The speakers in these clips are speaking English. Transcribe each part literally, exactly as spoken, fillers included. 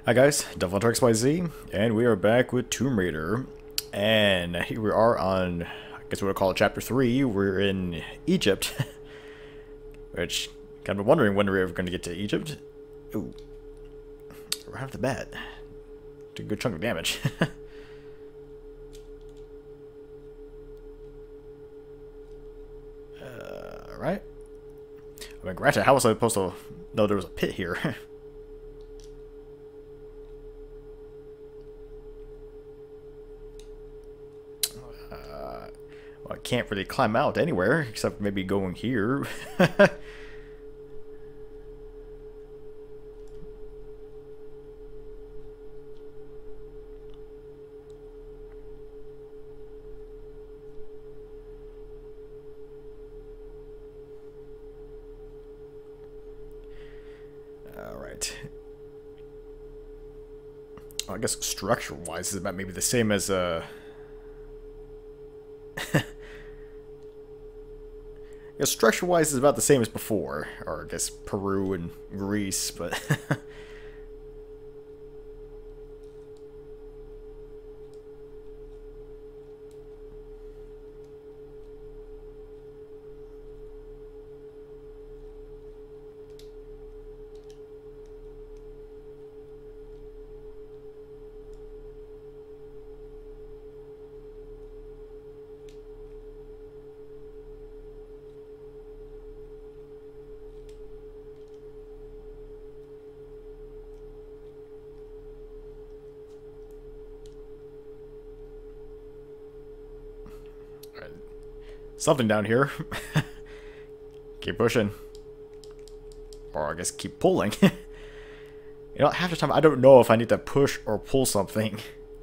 Hi guys, DevilHunterXYZ, and we are back with Tomb Raider. And here we are on, I guess we'll call it Chapter three. We're in Egypt. Which, kind of wondering when we're ever going to get to Egypt. Ooh. Right off the bat. Took a good chunk of damage. uh, Alright. I mean, granted, how was I supposed to know there was a pit here? Well, I can't really climb out anywhere, except maybe going here. Alright. Well, I guess structure-wise, is about maybe the same as, uh... Yeah, structure-wise is about the same as before, or I guess Peru and Greece, but... Something down here. Keep pushing. Or I guess keep pulling. You know, half the time I don't know if I need to push or pull something.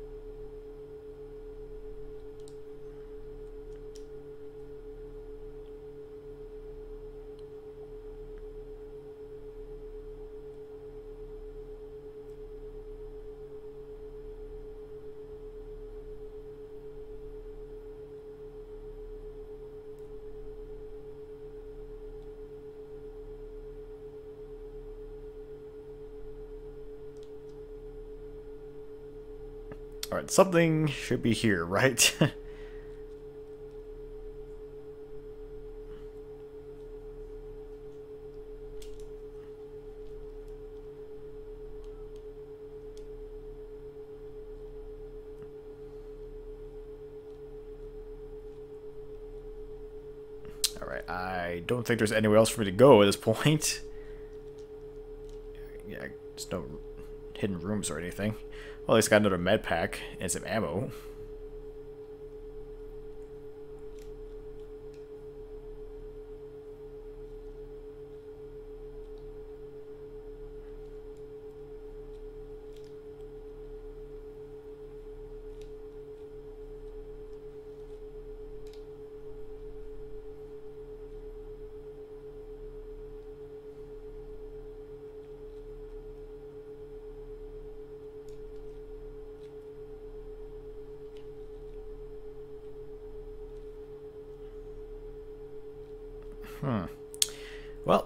Alright, something should be here, right? Alright, I don't think there's anywhere else for me to go at this point. Yeah, there's no hidden rooms or anything. Well, at least got another med pack and some ammo. Hmm. Well.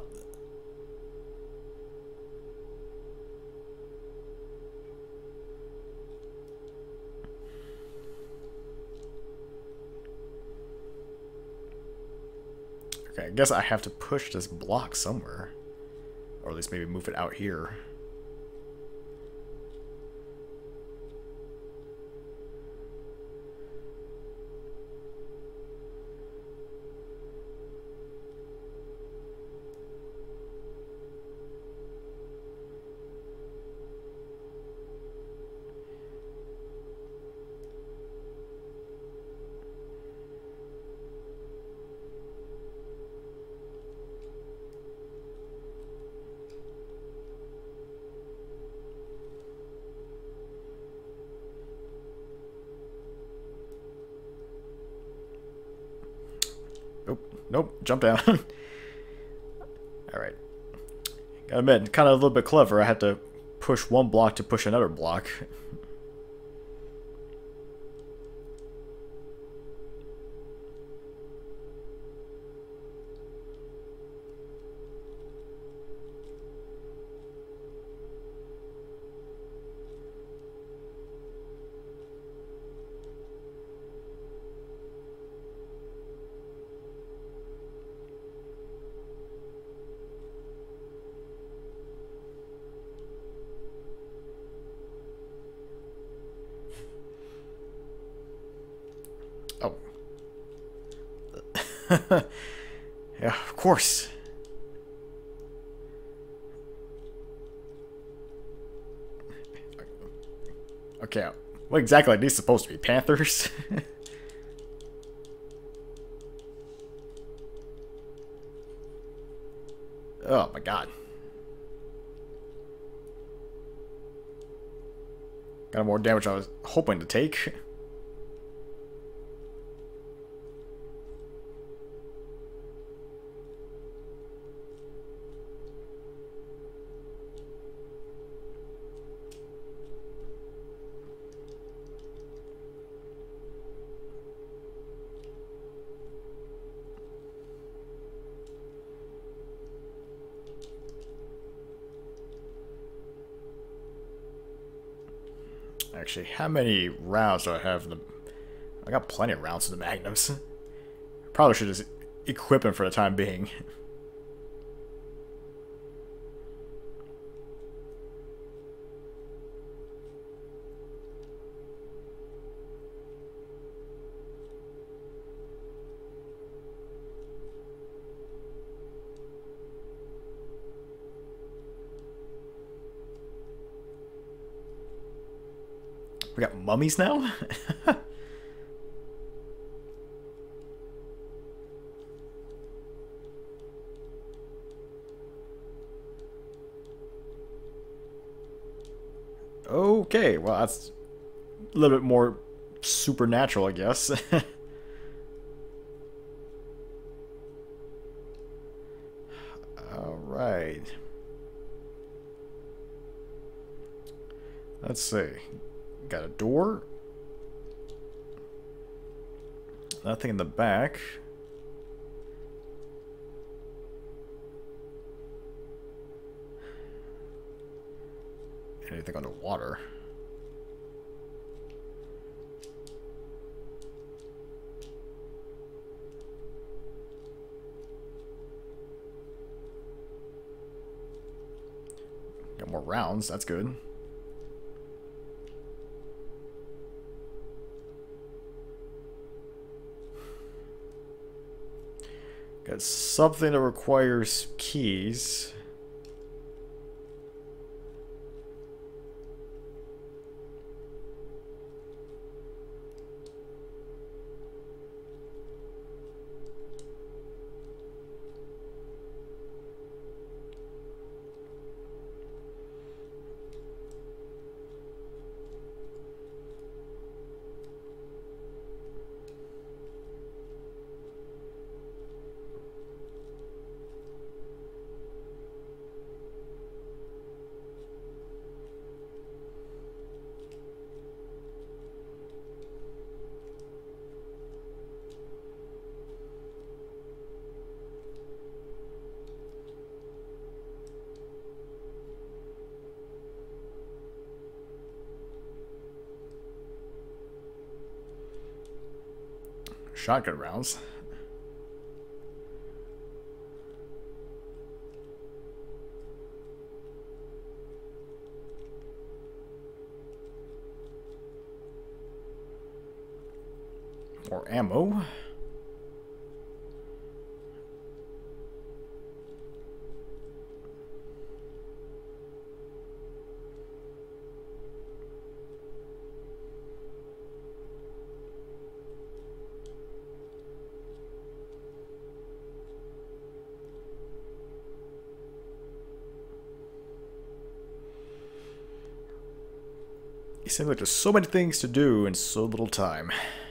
Okay, I guess I have to push this block somewhere. Or at least maybe move it out here. Nope, nope, jump down. Alright. Gotta admit, kind of a little bit clever. I had to push one block to push another block. Oh. Yeah, of course. Okay, what exactly are these supposed to be? Panthers? Oh my god. Got more damage than I was hoping to take. Actually, how many rounds do I have in the... I got plenty of rounds in the Magnums. Probably should just equip them for the time being. We got mummies now? Okay, well that's a little bit more supernatural, I guess. Alright. Let's see. Got a door. Nothing in the back. Anything underwater? Got more rounds, that's good. Got something that requires keys. Shotgun rounds. More ammo. It seems like there's so many things to do in so little time.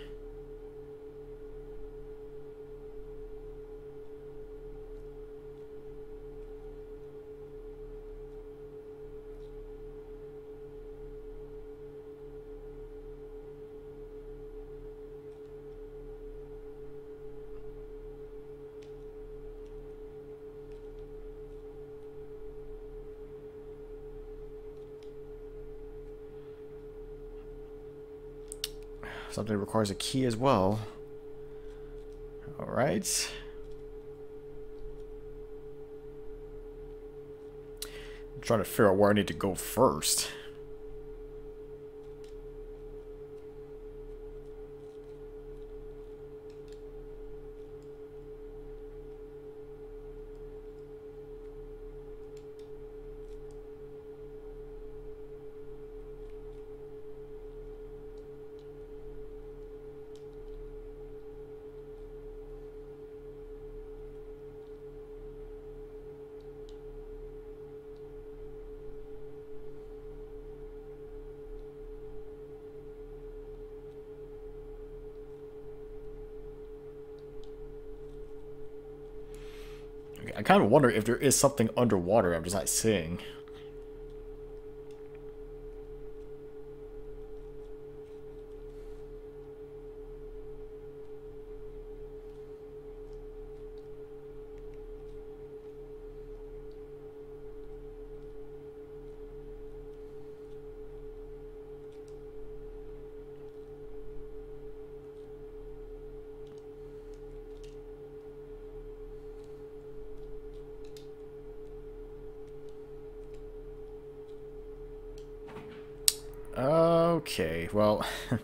Something requires a key as well. Alright. I'm trying to figure out where I need to go first. I kind of wonder if there is something underwater I'm just not seeing. Okay, well...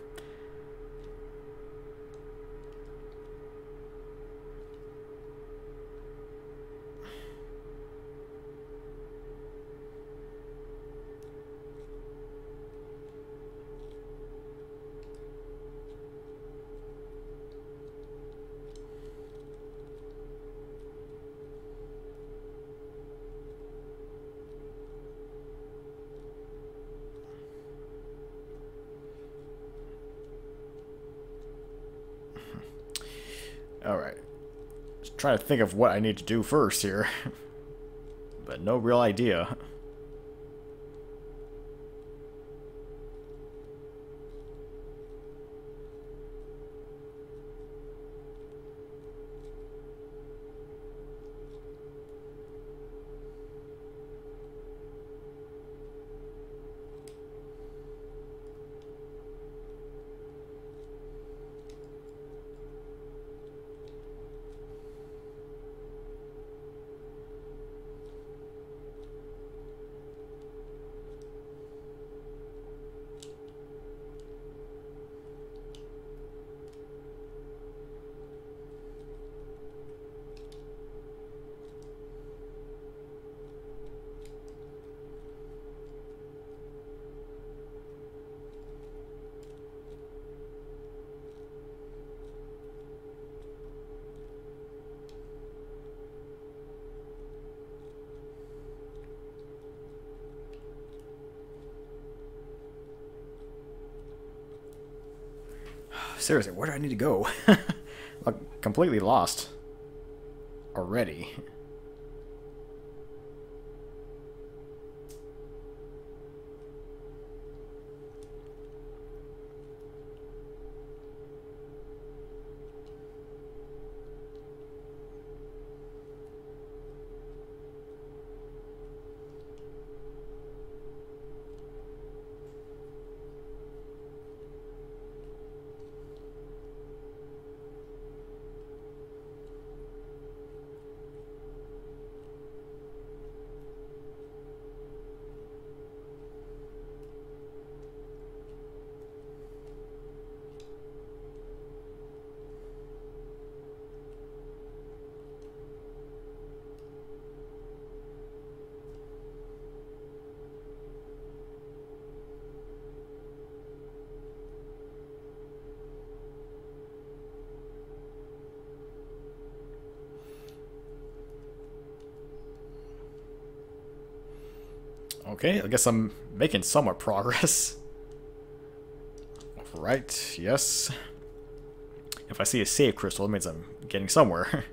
Alright. Just trying to think of what I need to do first here. But no real idea. Seriously, where do I need to go? I'm completely lost. Already. Okay, I guess I'm making somewhat progress. Right, yes. If I see a save crystal, it means I'm getting somewhere.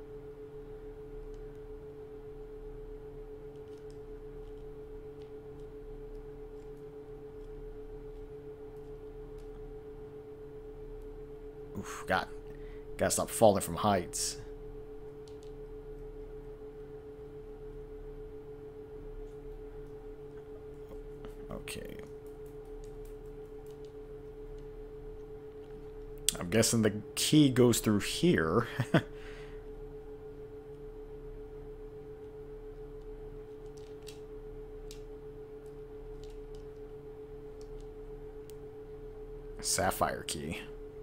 Oof, God. Gotta stop falling from heights. Okay. I'm guessing the key goes through here. Sapphire key.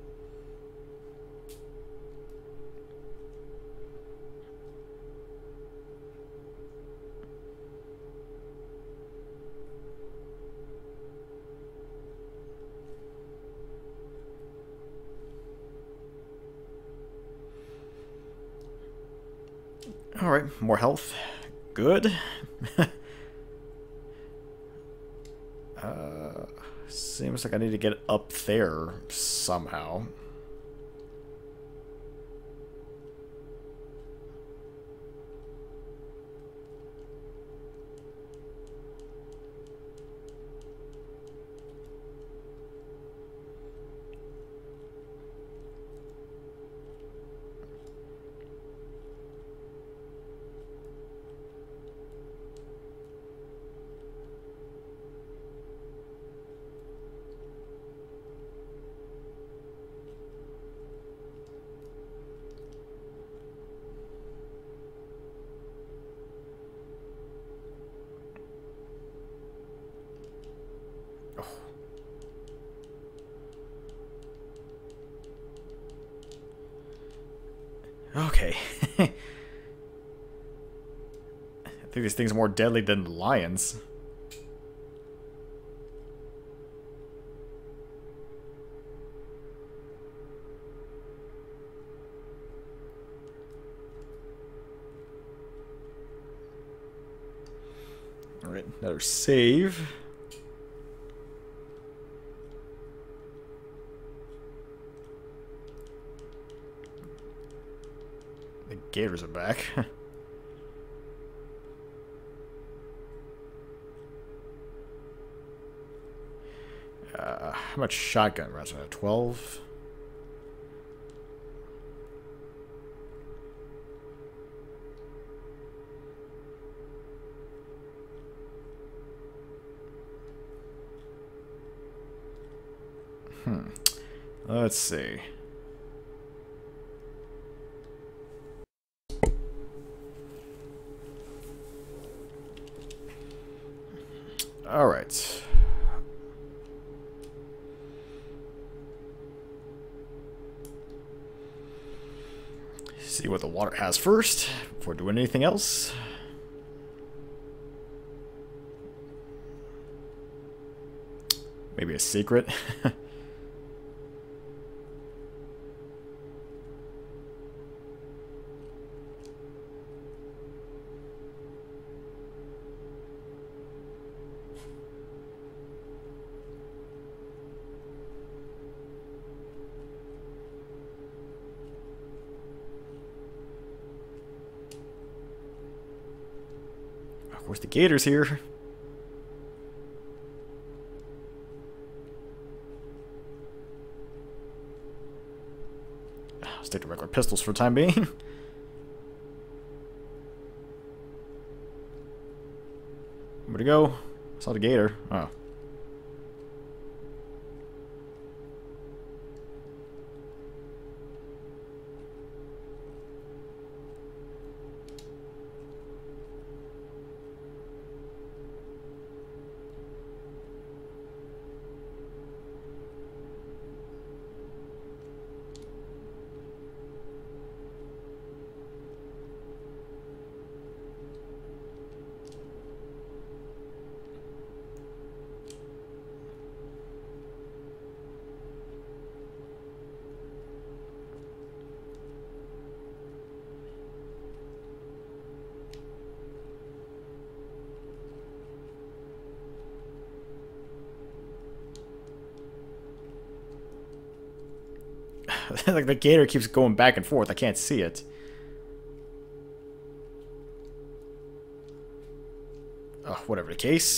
Alright, more health. Good. uh, seems like I need to get up there somehow. Okay. I think these things are more deadly than lions. Alright, another save. The gators are back. uh, how much shotgun rounds do I have? twelve? Hmm. Let's see. All right. See what the water has first before doing anything else. Maybe a secret. Of course, the gator's here. I'll stick to regular pistols for the time being. Where'd he go? I saw the gator. Oh. Like the gator keeps going back and forth. I can't see it. Oh, whatever the case.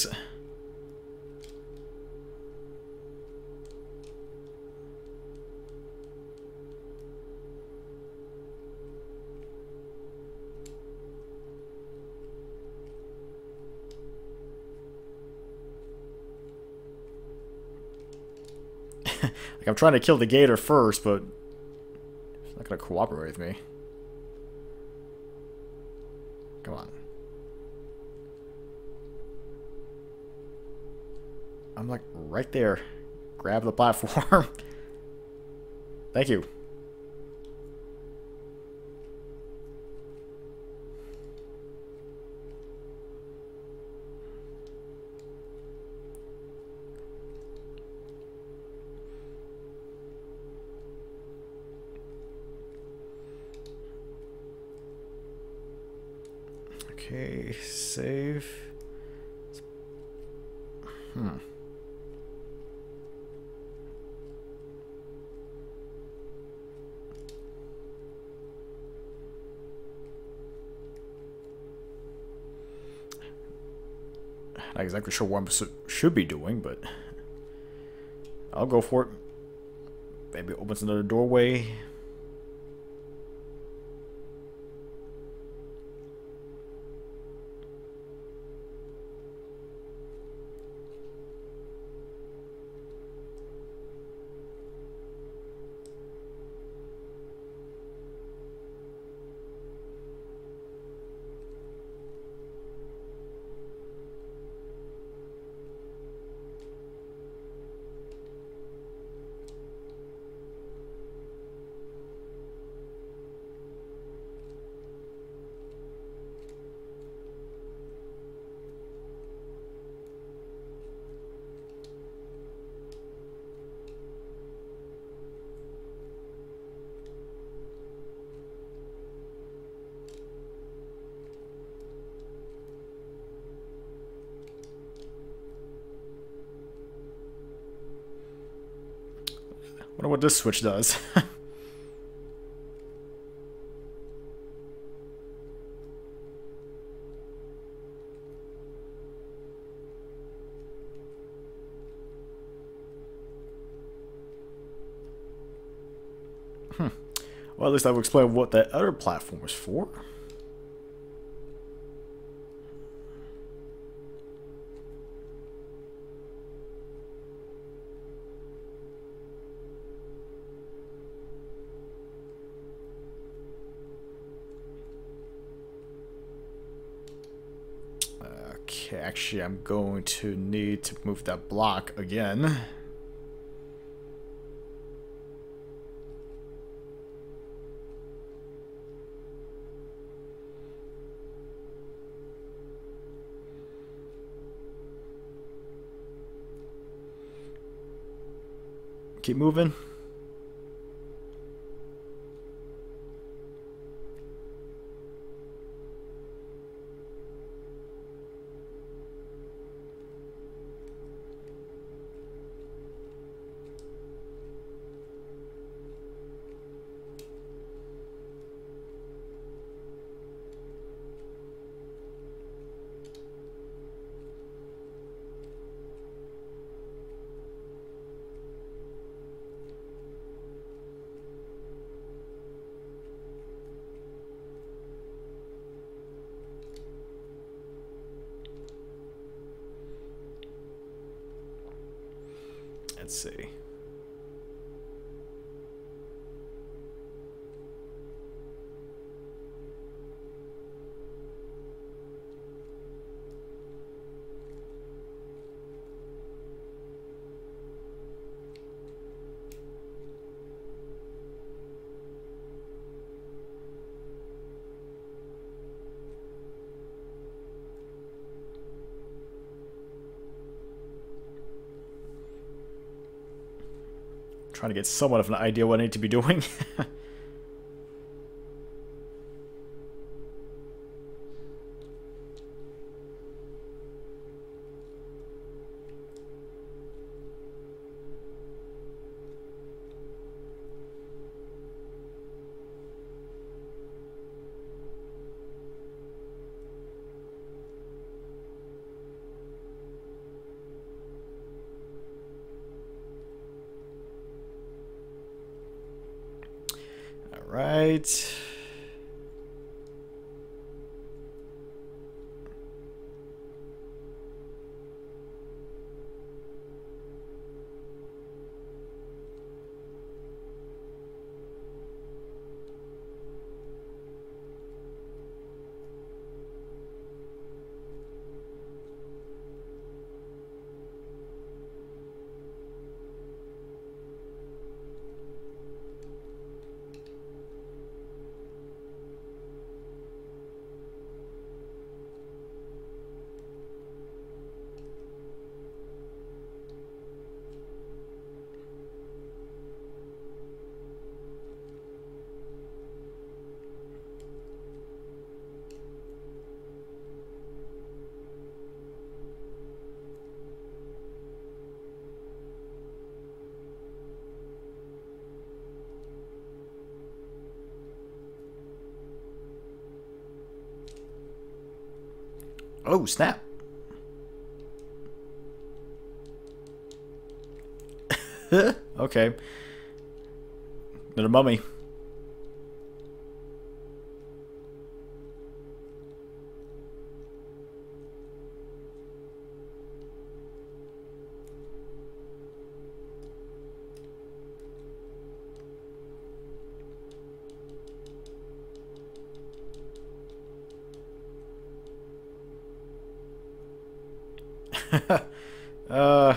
Like I'm trying to kill the gator first, but it's not gonna cooperate with me. Come on. I'm like right there. Grab the platform. Thank you. Okay, save. Hmm. Not exactly sure what I should be doing, but I'll go for it. Maybe it opens another doorway. Wonder what this switch does. Hmm. Well, at least that will explain what that other platform was for. Okay, actually, I'm going to need to move that block again. Keep moving. Let's see. Trying to get somewhat of an idea what I need to be doing. Right. Oh, snap. Okay. Another mummy. uh...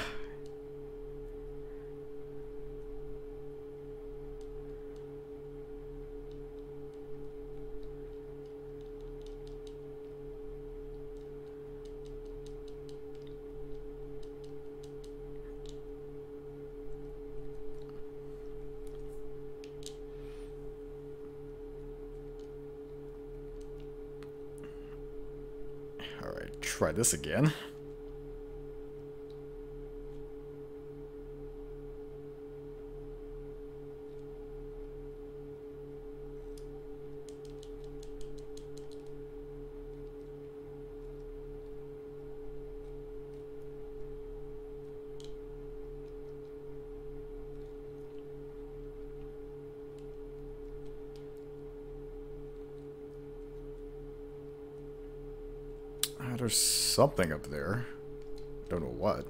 Alright, try this again. There's something up there. Don't know what.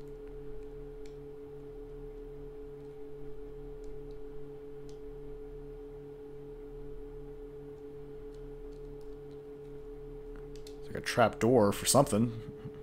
It's like a trap door for something.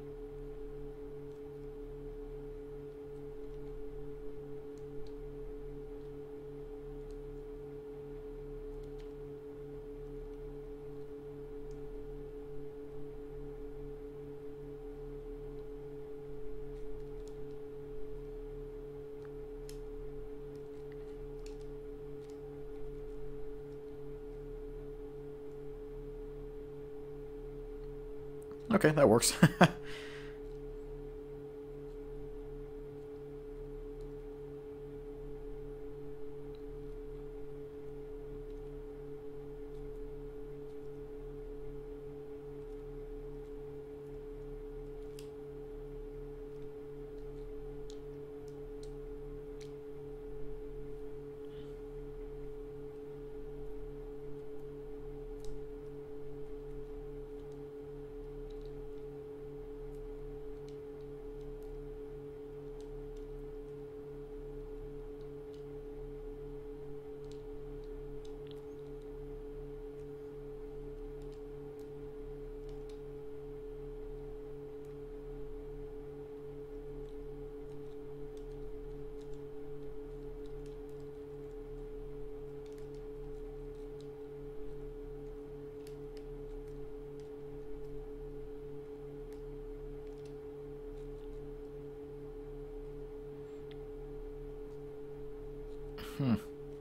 Okay, that works. Hmm.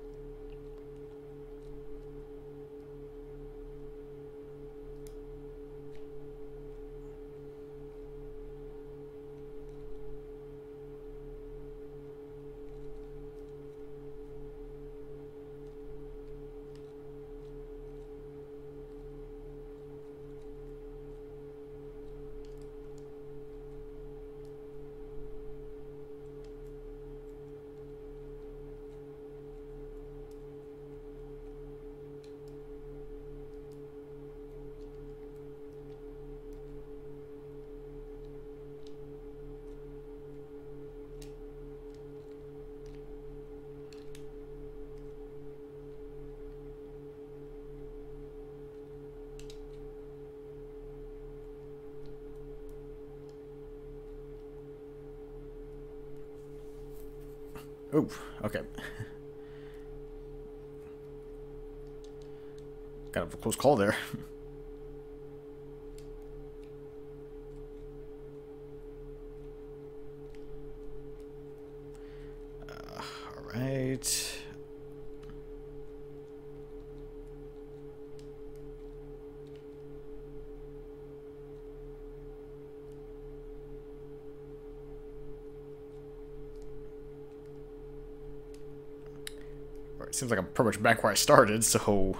Ooh, okay. Got a close call there. uh, all right. It seems like I'm pretty much back where I started, so...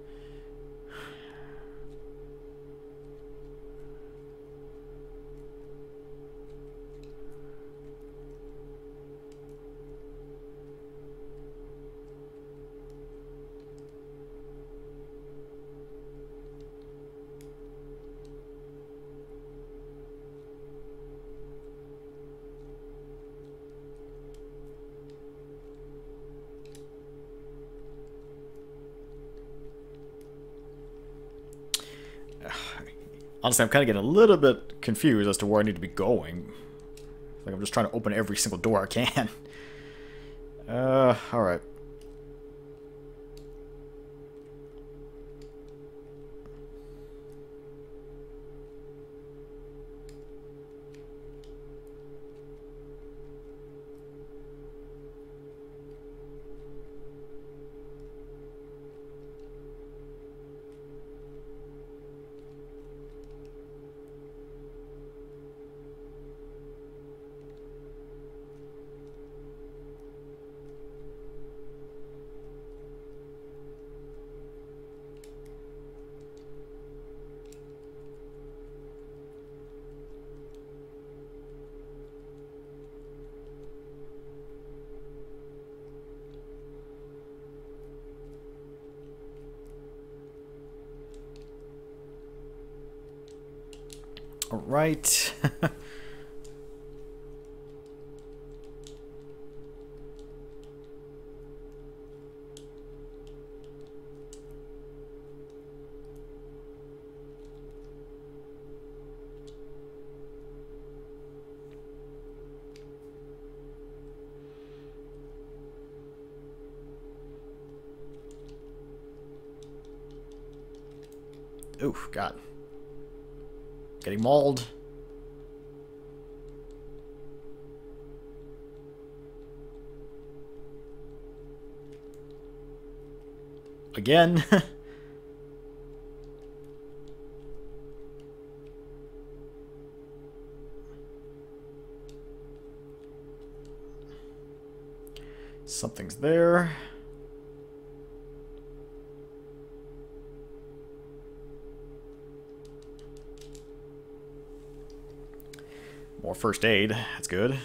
Honestly, I'm kind of getting a little bit confused as to where I need to be going. Like I'm just trying to open every single door I can. Uh, alright. All right. Oof, God. Getting mauled. Again. Something's there. More first aid. That's good.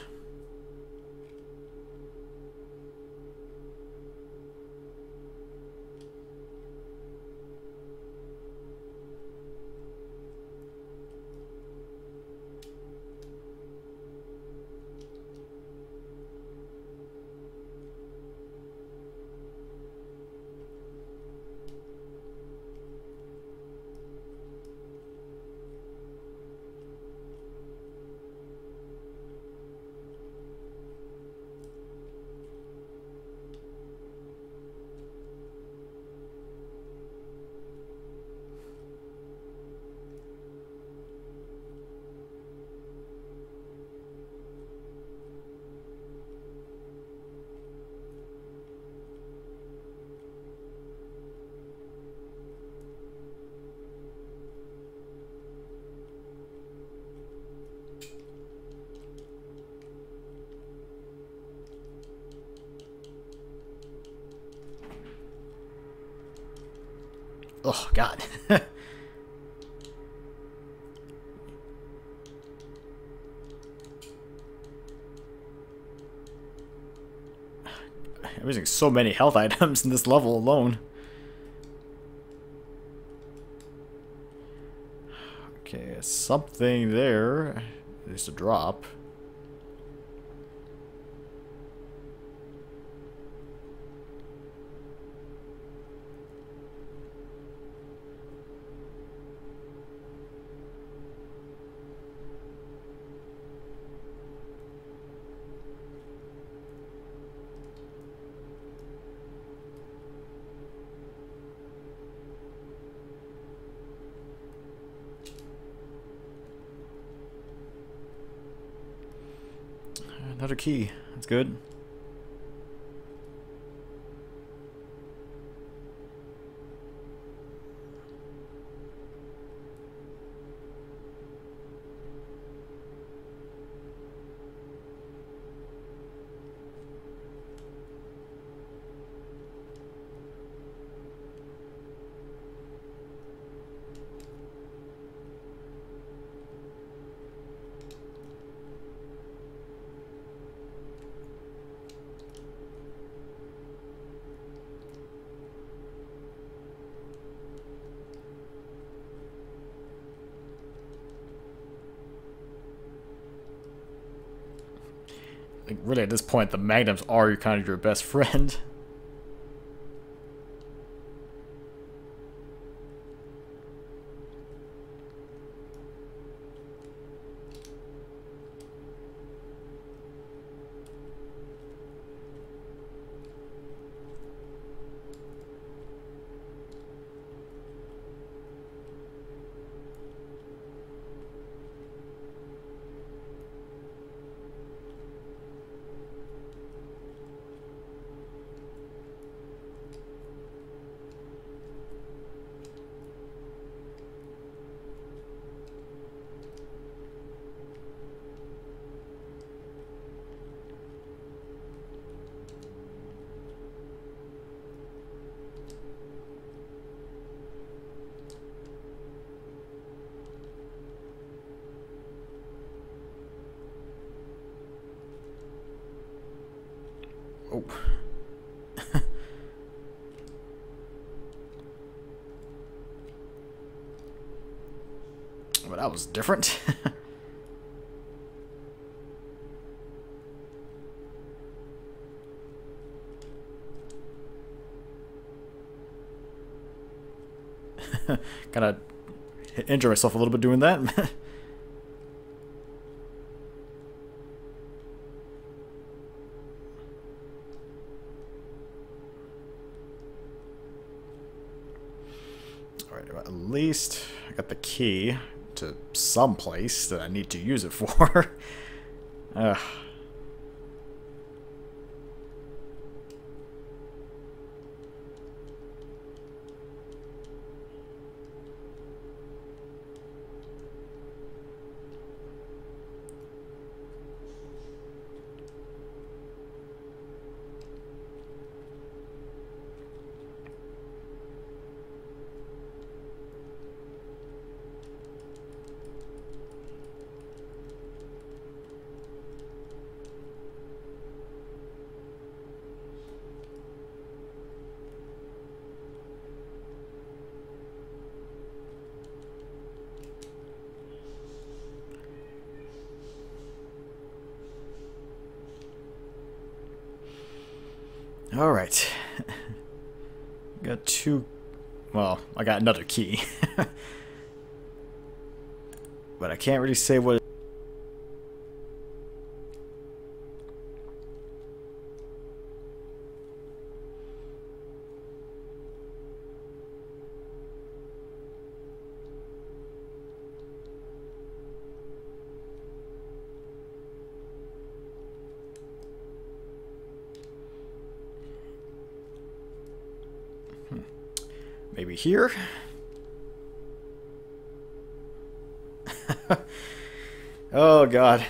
Oh, God. I'm using so many health items in this level alone. Okay, something there. There's a drop. Another key. That's good. Like, really, at this point, the magnums are kind of your best friend. Well, that was different. Kind of injure myself a little bit doing that. Alright, at least I got the key to some place that I need to use it for. Ugh. Alright. Got two... Well, I got another key. But I can't really say what... Maybe here? Oh god.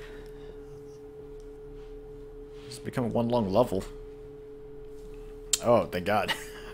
It's become one long level. Oh, thank god.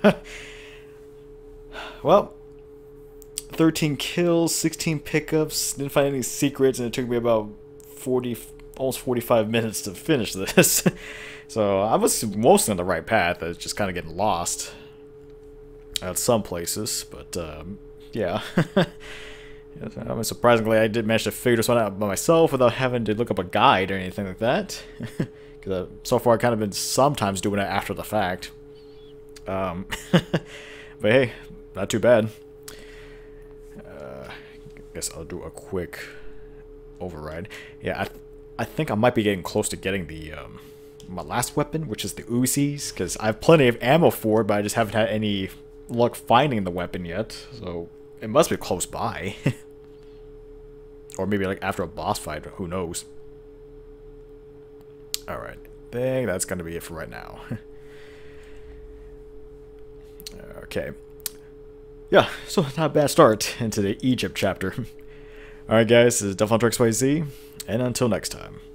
Well, thirteen kills, sixteen pickups, didn't find any secrets, and it took me about forty, almost forty-five minutes to finish this. So I was mostly on the right path. I was just kind of getting lost at some places, but um, yeah. I mean, surprisingly, I did manage to figure this one out by myself without having to look up a guide or anything like that. Because so far, I've kind of been sometimes doing it after the fact. Um, but hey, not too bad. Uh, I guess I'll do a quick override. Yeah, I, th I think I might be getting close to getting the um, my last weapon, which is the Uzis, because I have plenty of ammo for it, but I just haven't had any luck finding the weapon yet, so it must be close by. Or maybe like after a boss fight, who knows. Alright, I think that's gonna be it for right now. Okay. Yeah, so not a bad start into the Egypt chapter. Alright guys, this is DevilHunterXYZ, and until next time.